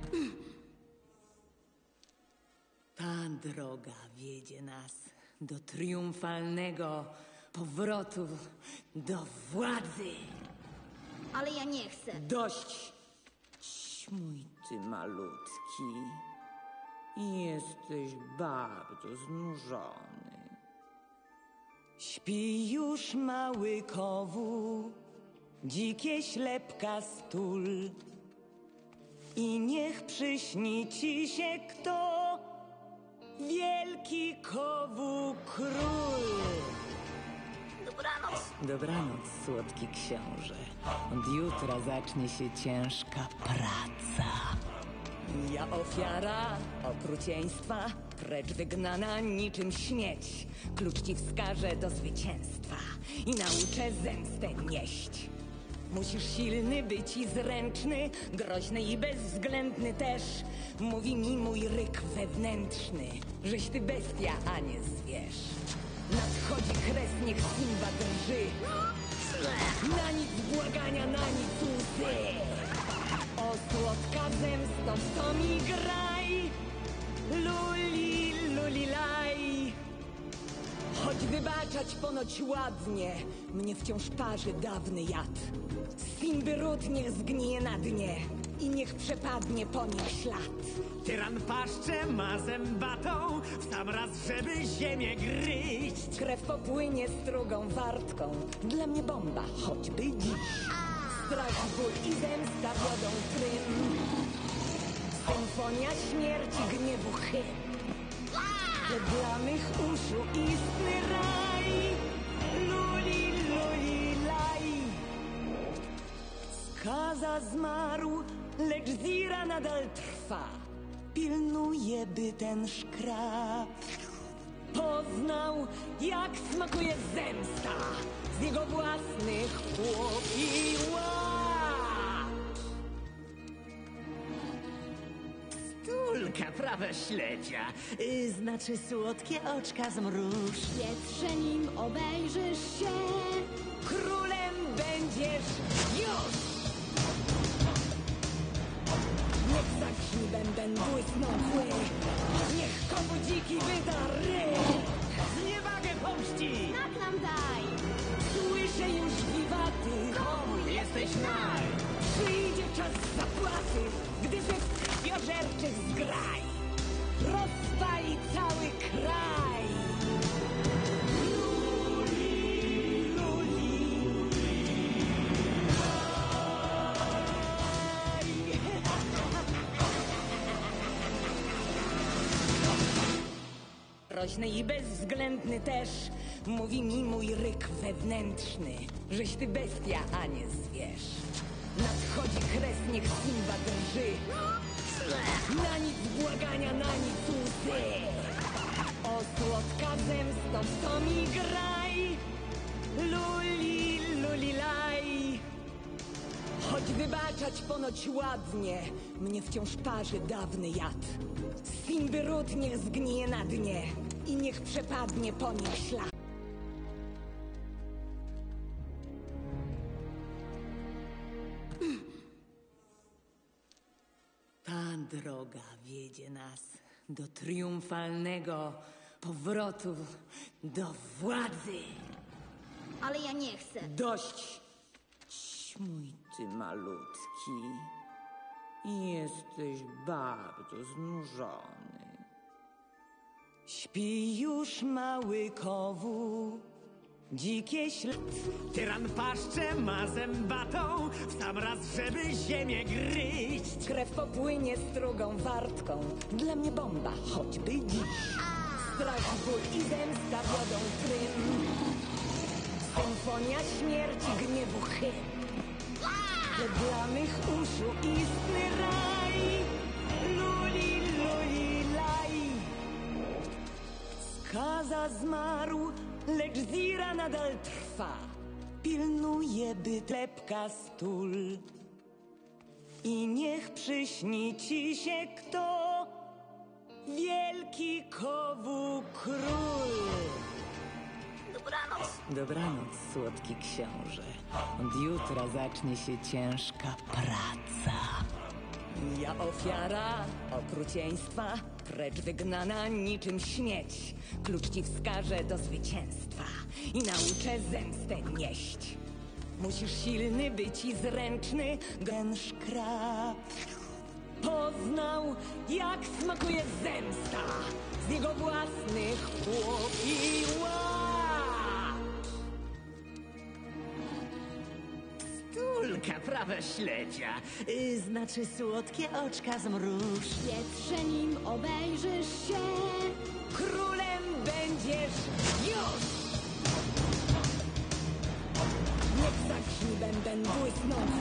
Ta droga wiedzie nas do triumfalnego powrotu do władzy. Ale ja nie chcę. Dość, mój ty malutki. Jesteś bardzo znużony. Śpi już mały kowu, dzikie ślepka stul. I niech przyśni ci się kto, wielki kowu król. Dobranoc. Dobranoc, słodki książę. Od jutra zacznie się ciężka praca. Ja ofiara okrucieństwa, precz wygnana niczym śmieć. Klucz ci wskaże do zwycięstwa i nauczę zemstę nieść. Musisz silny być i zręczny, groźny i bezwzględny też. Mówi mi mój ryk wewnętrzny, żeś ty bestia, a nie zwierz. Nadchodzi kres, niech Simba drży. Na nic błagania, na nic łzy. O słodka zemsto, w to mi graj. Luli, luli, laj. Choć wybaczać ponoć ładnie, mnie wciąż parzy dawny jad. Simby ród niech zgnije na dnie i niech przepadnie po nich ślad. Tyran paszczę ma zębatą, w sam raz, żeby ziemię gryźć. Krew popłynie strugą wartką, dla mnie bomba, choćby dziś. Strach, ból i zemsta wodą trym. Symfonia śmierci, gniewu hymn. To dla mych uszu istny raj. Luli, luli, laj. Skaza zmarł, lecz Zira nadal trwa. Pilnuje, by ten szkrab poznał, jak smakuje zemsta z jego własnych płot i łap. Stulka prawa śledzia, znaczy słodkie oczka zmruż. Wietrze, nim obejrzysz się. Królem będziesz już! Niech zagrzmi bęben, błysną kły. Niech komu dziki wyda ryj. Zniewagę pomści! Tak nam daj. Słyszę już wiwaty. Komu Jesteś naj! Przyjdzie czas zapłaty, gdy ze krwiożerczych zgraj rozpali cały kraj. Luli, luli, groźny i bezwzględny też, mówi mi mój ryk wewnętrzny, żeś ty bestia, a nie zwierz. Nadchodzi kres, niech Simba drży. Na nic błagania, na nic łzy. O słodka zemsto, w to mi graj. Luli, luli, laj. Choć wybaczać ponoć ładnie, mnie wciąż parzy dawny jad. Simby ród niech zgnije na dnie i niech przepadnie po nich ślad. Ta droga wiedzie nas do triumfalnego powrotu do władzy. Ale ja nie chcę. Dość, mój ty malutki. Jesteś bardzo znużony. Śpi już mały kowu, dzikie Tyran paszczę ma zębatą, w sam raz, żeby ziemię gryźć. krew popłynie strugą wartką, dla mnie bomba, choćby dziś. Strach, ból i zemsta wodą trym. Symfonia śmierci, gniewu hymn. To dla mych uszu istny raj. Luli, luli, laj. Skaza zmarł, lecz Zira nadal trwa. Pilnuje, by lepka stul. I niech przyśni ci się kto, wielki kowu król. Dobranoc. Dobranoc, słodki książę. Od jutra zacznie się ciężka praca. Ja ofiara okrucieństwa, precz wygnana niczym śmieć. Klucz ci wskaże do zwycięstwa i nauczę zemstę nieść. Musisz silny być i zręczny, ten szkrab poznał, jak smakuje zemsta z jego własnych łap i łap. Stulka prawa śledzia, znaczy słodkie oczka zmruż. Wietrze nim obejrzysz się. Królem będziesz już! Niech zaśni bęben błysnąc